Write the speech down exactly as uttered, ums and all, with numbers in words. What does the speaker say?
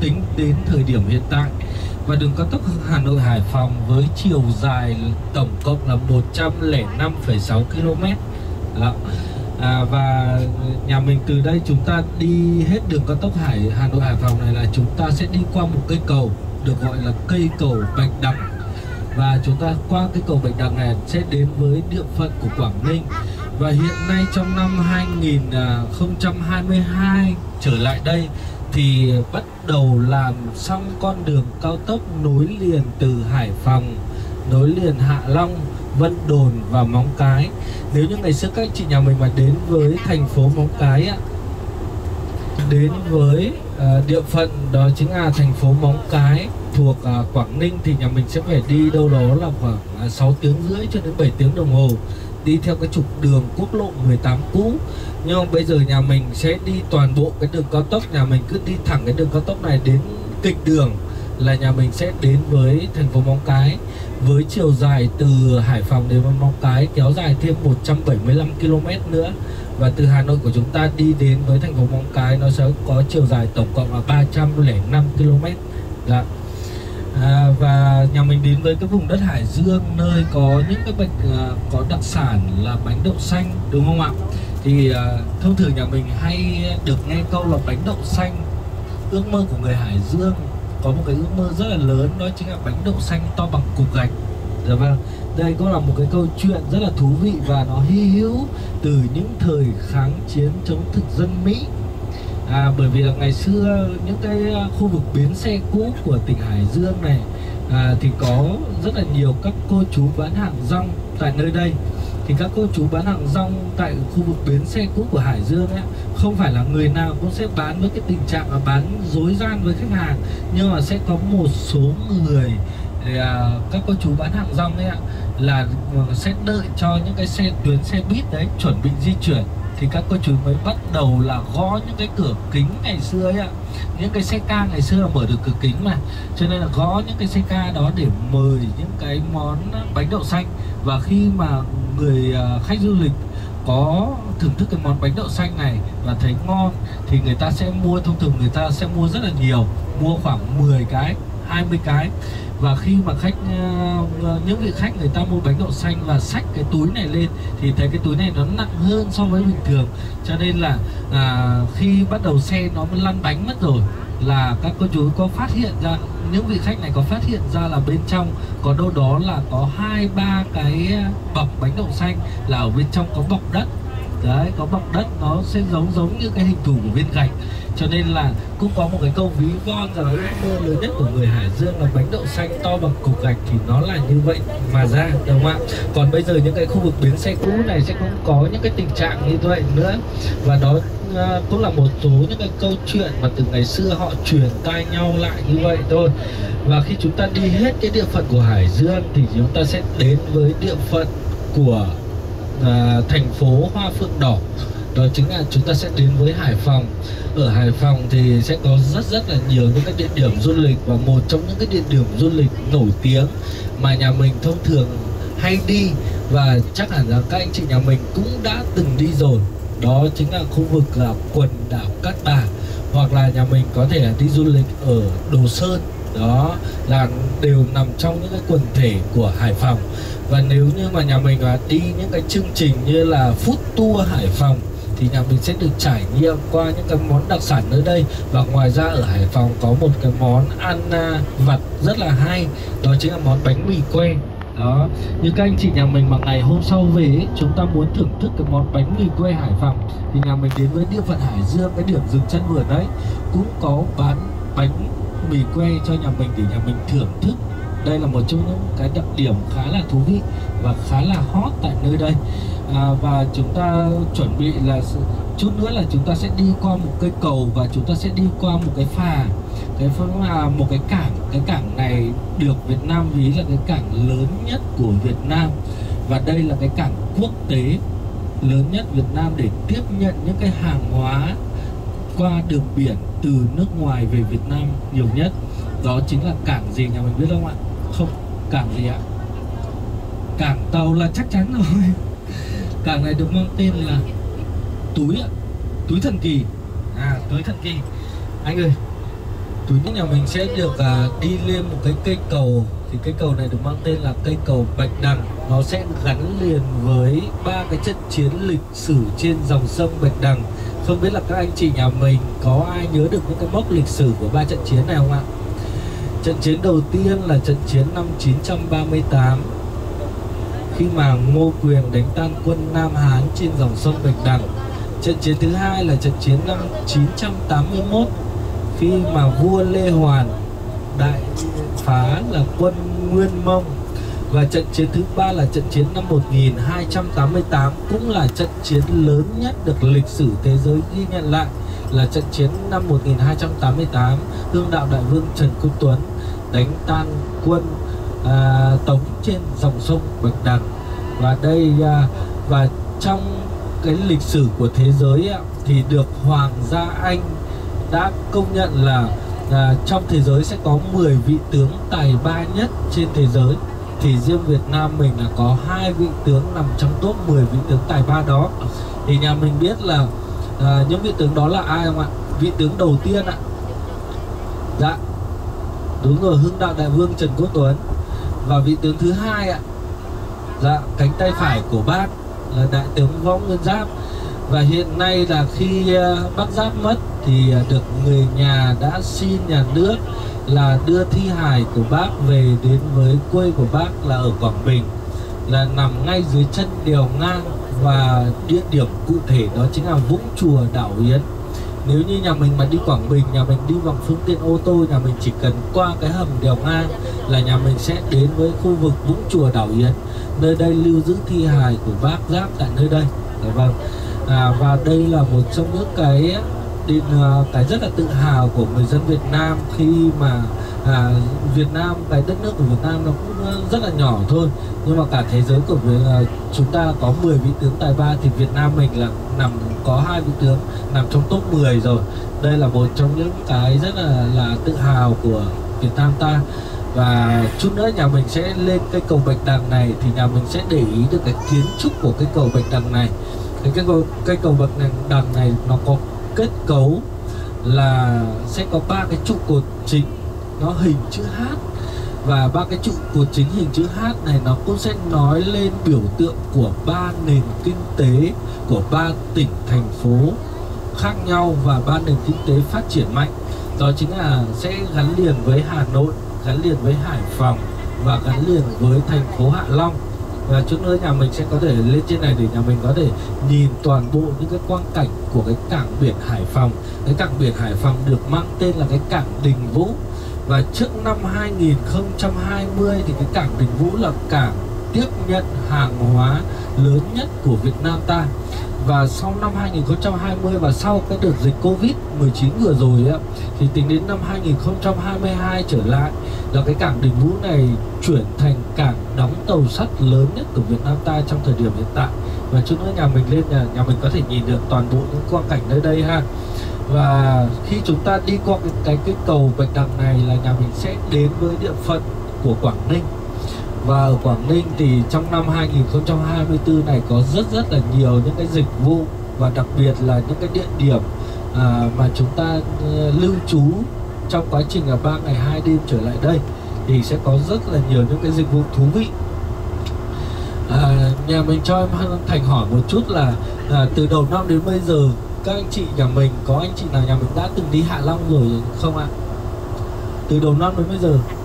tính đến thời điểm hiện tại. Và đường cao tốc Hà Nội Hải Phòng với chiều dài tổng cộng là một trăm lẻ năm phẩy sáu ki lô mét. Đó. À, và nhà mình từ đây chúng ta đi hết đường cao tốc Hải Hà Nội Hải Phòng này là chúng ta sẽ đi qua một cây cầu được gọi là cây cầu Bạch Đằng. Và chúng ta qua cái cầu Bạch Đằng này sẽ đến với địa phận của Quảng Ninh. Và hiện nay trong năm hai nghìn không trăm hai mươi hai trở lại đây thì bắt đầu làm xong con đường cao tốc nối liền từ Hải Phòng, nối liền Hạ Long, Vân Đồn và Móng Cái. Nếu như ngày xưa các chị nhà mình mà đến với thành phố Móng Cái á, đến với uh, địa phận đó chính là thành phố Móng Cái thuộc uh, Quảng Ninh thì nhà mình sẽ phải đi đâu đó là khoảng uh, sáu tiếng rưỡi cho đến bảy tiếng đồng hồ đi theo cái trục đường quốc lộ mười tám cũ. Nhưng mà bây giờ nhà mình sẽ đi toàn bộ cái đường cao tốc, nhà mình cứ đi thẳng cái đường cao tốc này đến kịch đường là nhà mình sẽ đến với thành phố Móng Cái với chiều dài từ Hải Phòng đến Móng Cái kéo dài thêm một trăm bảy mươi lăm ki lô mét nữa. Và từ Hà Nội của chúng ta đi đến với thành phố Móng Cái nó sẽ có chiều dài tổng cộng là ba trăm lẻ năm ki lô mét. Dạ. À, và nhà mình đến với cái vùng đất Hải Dương nơi có những cái bệnh uh, có đặc sản là bánh đậu xanh, đúng không ạ? Thì uh, thông thường nhà mình hay được nghe câu là bánh đậu xanh, ước mơ của người Hải Dương có một cái ước mơ rất là lớn, đó chính là bánh đậu xanh to bằng cục gạch. Dạ vâng, đây cũng là một cái câu chuyện rất là thú vị và nó hy hữu từ những thời kháng chiến chống thực dân Mỹ. À, bởi vì là ngày xưa những cái khu vực bến xe cũ của tỉnh Hải Dương này à, thì có rất là nhiều các cô chú bán hàng rong tại nơi đây. Thì các cô chú bán hàng rong tại khu vực bến xe cũ của Hải Dương ấy, không phải là người nào cũng sẽ bán với cái tình trạng là bán dối gian với khách hàng, nhưng mà sẽ có một số người à, các cô chú bán hàng rong ấy ạ, là sẽ đợi cho những cái xe tuyến xe buýt đấy chuẩn bị di chuyển thì các cô chú mới bắt đầu là gõ những cái cửa kính ngày xưa ấy ạ. Những cái xe ca ngày xưa là mở được cửa kính mà, cho nên là gõ những cái xe ca đó để mời những cái món bánh đậu xanh. Và khi mà người khách du lịch có thưởng thức cái món bánh đậu xanh này và thấy ngon thì người ta sẽ mua, thông thường người ta sẽ mua rất là nhiều, mua khoảng mười cái, hai mươi cái. Và khi mà khách những vị khách người ta mua bánh đậu xanh và xách cái túi này lên thì thấy cái túi này nó nặng hơn so với bình thường, cho nên là à, khi bắt đầu xe nó lăn bánh mất rồi là các cô chú có phát hiện ra, những vị khách này có phát hiện ra là bên trong có đâu đó là có hai ba cái bọc bánh đậu xanh, là ở bên trong có bọc đất. Đấy, có bọc đất nó sẽ giống giống như cái hình thù của viên gạch. Cho nên là cũng có một cái câu ví von rằng là ước mơ lớn nhất của người Hải Dương là bánh đậu xanh to bằng cục gạch, thì nó là như vậy mà ra, đúng không ạ? Còn bây giờ những cái khu vực bến xe cũ này sẽ cũng có những cái tình trạng như vậy nữa. Và đó uh, cũng là một số những cái câu chuyện mà từ ngày xưa họ truyền tai nhau lại như vậy thôi. Và khi chúng ta đi hết cái địa phận của Hải Dương thì chúng ta sẽ đến với địa phận của À, thành phố Hoa Phượng Đỏ. Đó chính là chúng ta sẽ đến với Hải Phòng. Ở Hải Phòng thì sẽ có rất rất là nhiều những cái địa điểm du lịch, và một trong những cái địa điểm du lịch nổi tiếng mà nhà mình thông thường hay đi và chắc hẳn là các anh chị nhà mình cũng đã từng đi rồi, đó chính là khu vực là quần đảo Cát Bà, hoặc là nhà mình có thể là đi du lịch ở Đồ Sơn. Đó là đều nằm trong những cái quần thể của Hải Phòng. Và nếu như mà nhà mình là đi những cái chương trình như là food tour Hải Phòng thì nhà mình sẽ được trải nghiệm qua những cái món đặc sản nơi đây. Và ngoài ra ở Hải Phòng có một cái món ăn vặt rất là hay, đó chính là món bánh mì que. Đó, như các anh chị nhà mình mà ngày hôm sau về ấy, chúng ta muốn thưởng thức cái món bánh mì que Hải Phòng thì nhà mình đến với địa phận Hải Dương, cái điểm dừng chân vừa đấy cũng có bán bánh mì que cho nhà mình để nhà mình thưởng thức. Đây là một trong những cái đặc điểm khá là thú vị và khá là hot tại nơi đây. À, và chúng ta chuẩn bị là chút nữa là chúng ta sẽ đi qua một cây cầu và chúng ta sẽ đi qua một cái phà. Cái phương là một cái cảng. Cái cảng này được Việt Nam ví là cái cảng lớn nhất của Việt Nam, và đây là cái cảng quốc tế lớn nhất Việt Nam để tiếp nhận những cái hàng hóa qua đường biển từ nước ngoài về Việt Nam nhiều nhất. Đó chính là cảng gì nhà mình biết không ạ? Không, cảng gì ạ? Cảng tàu là chắc chắn rồi. Cảng này được mang tên là Túi ạ. Túi Thần Kỳ. À, Túi Thần Kỳ. Anh ơi, Tú Nhất nhà mình sẽ được à, đi lên một cái cây cầu. Thì cây cầu này được mang tên là cây cầu Bạch Đằng. Nó sẽ gắn liền với ba cái trận chiến lịch sử trên dòng sông Bạch Đằng. Không biết là các anh chị nhà mình có ai nhớ được những cái mốc lịch sử của ba trận chiến này không ạ? Trận chiến đầu tiên là trận chiến năm chín trăm ba mươi tám, khi mà Ngô Quyền đánh tan quân Nam Hán trên dòng sông Bạch Đằng. Trận chiến thứ hai là trận chiến năm chín trăm tám mươi mốt, khi mà vua Lê Hoàn đại phá là quân Nguyên Mông. Và trận chiến thứ ba là trận chiến năm một nghìn hai trăm tám mươi tám, cũng là trận chiến lớn nhất được lịch sử thế giới ghi nhận lại, là trận chiến năm một nghìn hai trăm tám mươi tám. Hương đạo đại vương Trần Quốc Tuấn đánh tan quân à, Tống trên dòng sông Bạch Đằng. Và đây à, và trong cái lịch sử của thế giới à, thì được Hoàng gia Anh đã công nhận là à, trong thế giới sẽ có mười vị tướng tài ba nhất trên thế giới. Thì riêng Việt Nam mình là có hai vị tướng nằm trong top mười vị tướng tài ba đó. Thì nhà mình biết là à, những vị tướng đó là ai không ạ? Vị tướng đầu tiên ạ, dạ đúng rồi, Hưng đạo đại vương Trần Quốc Tuấn. Và vị tướng thứ hai ạ, dạ cánh tay phải của Bác là đại tướng Võ Nguyên Giáp. Và hiện nay là khi uh, Bác Giáp mất thì uh, được người nhà đã xin nhà nước là đưa thi hài của Bác về đến với quê của Bác là ở Quảng Bình, là nằm ngay dưới chân đèo ngang. Và địa điểm cụ thể đó chính là Vũng Chùa Đảo Yến. Nếu như nhà mình mà đi Quảng Bình, nhà mình đi bằng phương tiện ô tô, nhà mình chỉ cần qua cái hầm đèo ngang là nhà mình sẽ đến với khu vực Vũng Chùa Đảo Yến. Nơi đây lưu giữ thi hài của Bác Giáp tại nơi đây. Dạ vâng. À, và đây là một trong những cái tin cái rất là tự hào của người dân Việt Nam, khi mà à, Việt Nam, cái đất nước của Việt Nam nó cũng rất là nhỏ thôi, nhưng mà cả thế giới của uh, chúng ta có mười vị tướng tài ba thì Việt Nam mình là nằm có hai vị tướng nằm trong top mười rồi. Đây là một trong những cái rất là là tự hào của Việt Nam ta. Và chút nữa nhà mình sẽ lên cây cầu Bạch Đằng này thì nhà mình sẽ để ý được cái kiến trúc của cây cầu Bạch Đằng này. Cái cây cầu, cây cầu Bạch Đằng này nó có kết cấu là sẽ có ba cái trụ cột chính nó hình chữ H, và ba cái trụ cột chính hình chữ H này nó cũng sẽ nói lên biểu tượng của ba nền kinh tế của ba tỉnh thành phố khác nhau và ba nền kinh tế phát triển mạnh. Đó chính là sẽ gắn liền với Hà Nội, gắn liền với Hải Phòng và gắn liền với thành phố Hạ Long. Và chút nữa nhà mình sẽ có thể lên trên này để nhà mình có thể nhìn toàn bộ những cái quang cảnh của cái cảng biển Hải Phòng. Cái cảng biển Hải Phòng được mang tên là cái cảng Đình Vũ. Và trước năm hai nghìn không trăm hai mươi thì cái cảng Đình Vũ là cảng tiếp nhận hàng hóa lớn nhất của Việt Nam ta. Và sau năm hai nghìn không trăm hai mươi và sau cái đợt dịch Covid mười chín vừa rồi á, thì tính đến năm hai nghìn không trăm hai mươi hai trở lại là cái cảng Đình Vũ này chuyển thành cảng đóng tàu sắt lớn nhất của Việt Nam ta trong thời điểm hiện tại. Và chút nữa nhà mình lên nhà, nhà mình có thể nhìn được toàn bộ những quang cảnh nơi đây ha. Và khi chúng ta đi qua cái, cái, cái cầu Bạch Đằng này là nhà mình sẽ đến với địa phận của Quảng Ninh. Và ở Quảng Ninh thì trong năm hai nghìn không trăm hai mươi tư này có rất rất là nhiều những cái dịch vụ, và đặc biệt là những cái địa điểm à, mà chúng ta uh, lưu trú trong quá trình là ba ngày hai đêm trở lại đây thì sẽ có rất là nhiều những cái dịch vụ thú vị. À, nhà mình cho em Thành hỏi một chút là à, từ đầu năm đến bây giờ các anh chị nhà mình có anh chị nào nhà mình đã từng đi Hạ Long rồi không ạ? Từ đầu năm đến bây giờ